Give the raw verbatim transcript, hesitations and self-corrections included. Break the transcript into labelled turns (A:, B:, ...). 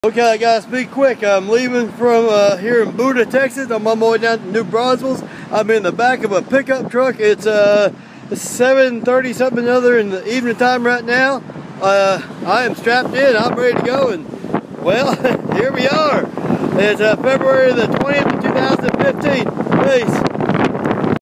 A: Okay, guys, be quick. I'm leaving from uh, here in Buda, Texas. I'm on my way down to New Braunfels. I'm in the back of a pickup truck. It's uh, seven thirty something other in the evening time right now. Uh, I am strapped in. I'm ready to go. And well, here we are. It's uh, February the twentieth, two thousand fifteen. Peace.